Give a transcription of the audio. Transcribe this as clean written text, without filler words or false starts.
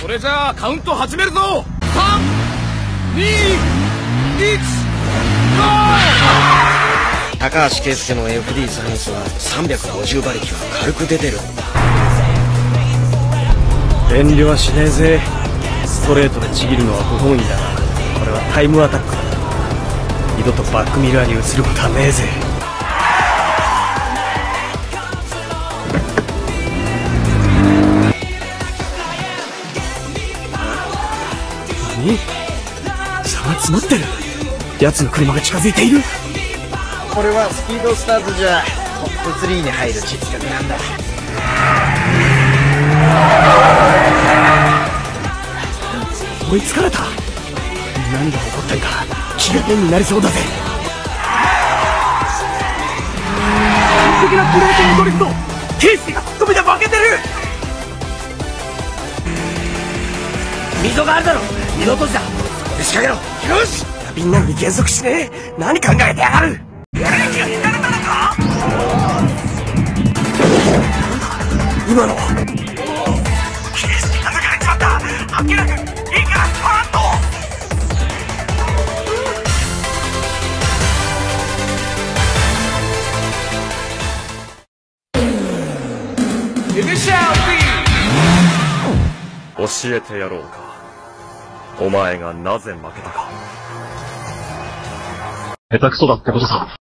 それじゃあカウント始めるぞ。3、2、1、ゴー。 高橋圭介の FD サインスは350馬力は軽く出てる。 遠慮はしねえぜ。ストレートでちぎるのは不本意だが、これはタイムアタックだ。二度とバックミラーに移ることはねえぜ。何？差が詰まってる。奴の車が近づいている。 これはスピードスターズじゃトップ3に入る実力なんだ。 追いつかれた。何が起こったんか気が変になりそうだぜ。完璧なブレーキングドリフト。ケイスケが突っ込みで負けてる。溝があるだろ。二度落としだ。そこで仕掛けろ。よし。みんなに減速しねえ。何考えてやがる。ブレーキが引かれたのか。今のケイスケが抜かれちまった。あっけなくいいからスパーンと。 教えてやろうか。お前がなぜ負けたか。 下手くそだってことさ。